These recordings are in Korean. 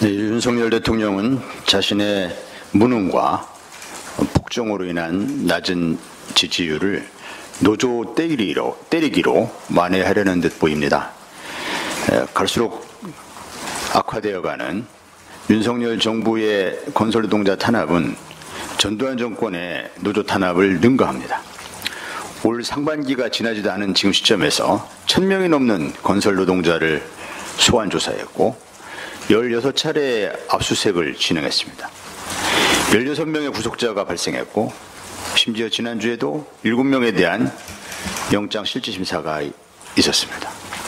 네, 윤석열 대통령은 자신의 무능과 폭정으로 인한 낮은 지지율을 노조 때리기로 만회하려는 듯 보입니다. 갈수록 악화되어가는 윤석열 정부의 건설노동자 탄압은 전두환 정권의 노조 탄압을 능가합니다. 올 상반기가 지나지도 않은 지금 시점에서 1000명이 넘는 건설노동자를 소환 조사했고 16차례 압수수색을 진행했습니다. 16명의 구속자가 발생했고 심지어 지난주에도 7명에 대한 영장실질심사가 있었습니다.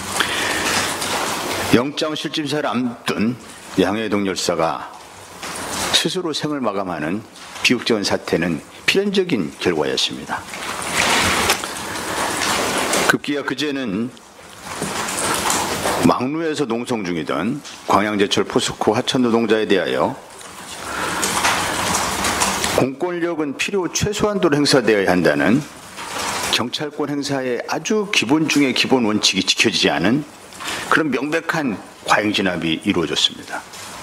영장실질심사를 앞둔 양해동 열사가 스스로 생을 마감하는 비극적인 사태는 필연적인 결과였습니다. 급기야 그제는 막루에서 농성 중이던 광양제철 포스코 하천 노동자에 대하여 공권력은 필요 최소한도로 행사되어야 한다는 경찰권 행사의 아주 기본 중의 기본 원칙이 지켜지지 않은 그런 명백한 과잉진압이 이루어졌습니다.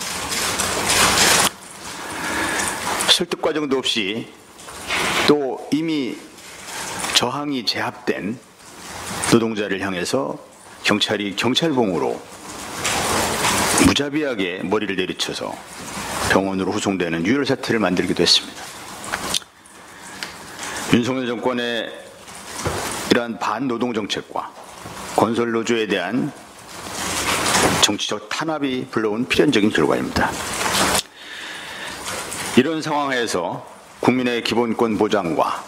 설득 과정도 없이 또 이미 저항이 제압된 노동자를 향해서 경찰이 경찰봉으로 무자비하게 머리를 내리쳐서 병원으로 후송되는 유혈 사태를 만들기도 했습니다. 윤석열 정권의 이러한 반노동 정책과 건설노조에 대한 정치적 탄압이 불러온 필연적인 결과입니다. 이런 상황에서 국민의 기본권 보장과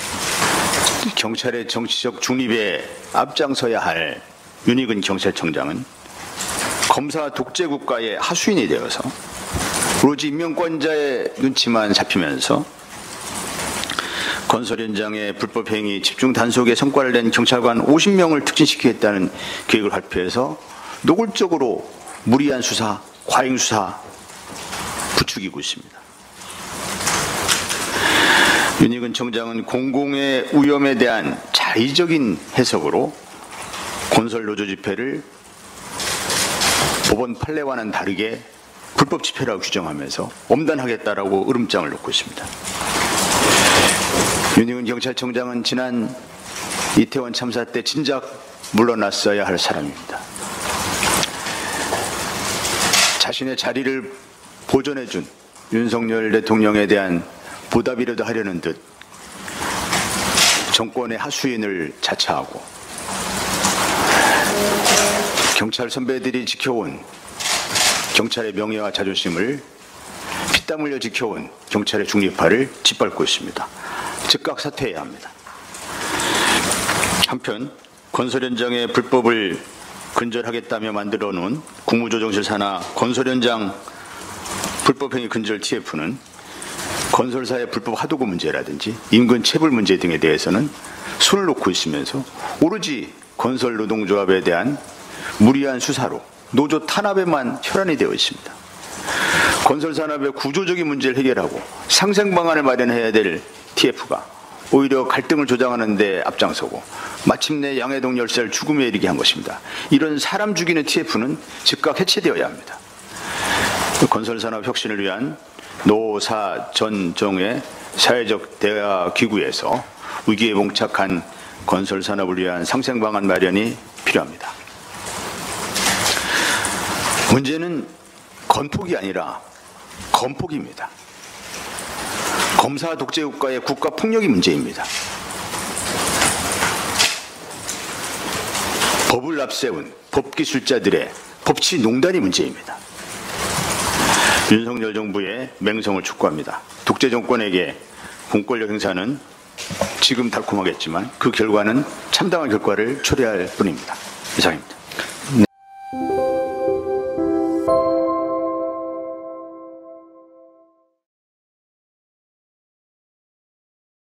경찰의 정치적 중립에 앞장서야 할 윤익은 경찰청장은 검사 독재 국가의 하수인이 되어서 오로지 임명권자의 눈치만 잡히면서 건설 현장의 불법 행위 집중 단속에 성과를 낸 경찰관 50명을 특진시키겠다는 계획을 발표해서 노골적으로 무리한 수사, 과잉 수사 부추기고 있습니다. 윤익은 청장은 공공의 위험에 대한 자의적인 해석으로 건설 노조 집회를 법원 판례와는 다르게 불법 집회라고 규정하면서 엄단하겠다라고 으름장을 놓고 있습니다. 윤익은 경찰청장은 지난 이태원 참사 때 진작 물러났어야 할 사람입니다. 자신의 자리를 보존해준 윤석열 대통령에 대한 보답이라도 하려는 듯 정권의 하수인을 자처하고 경찰 선배들이 지켜온 경찰의 명예와 자존심을 피땀 흘려 지켜온 경찰의 중립화를 짓밟고 있습니다. 즉각 사퇴해야 합니다. 한편 건설 현장의 불법을 근절하겠다며 만들어 놓은 국무조정실 산하 건설 현장 불법행위 근절 TF는 건설사의 불법 하도급 문제라든지 인근 체불 문제 등에 대해서는 손을 놓고 있으면서 오로지 건설 노동조합에 대한 무리한 수사로 노조 탄압에만 혈안이 되어 있습니다. 건설 산업의 구조적인 문제를 해결하고 상생 방안을 마련해야 될 TF가 오히려 갈등을 조장하는 데 앞장서고 마침내 양해동 열사를 죽음에 이르게 한 것입니다. 이런 사람 죽이는 TF는 즉각 해체되어야 합니다. 건설산업 혁신을 위한 노사전정의 사회적 대화 기구에서 위기에 봉착한 건설산업을 위한 상생 방안 마련이 필요합니다. 문제는 건폭이 아니라 건폭입니다. 검사 독재 국가의 국가 폭력이 문제입니다. 법을 앞세운 법기술자들의 법치 농단이 문제입니다. 윤석열 정부의 맹성을 촉구합니다. 독재 정권에게 공권력 행사는 지금 달콤하겠지만 그 결과는 참담한 결과를 초래할 뿐입니다. 이상입니다.